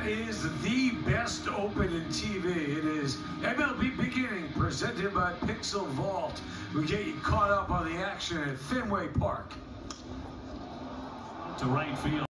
That is the best open in TV. It is MLB Big Inning presented by Pixel Vault. We get you caught up on the action at Fenway Park. To right field.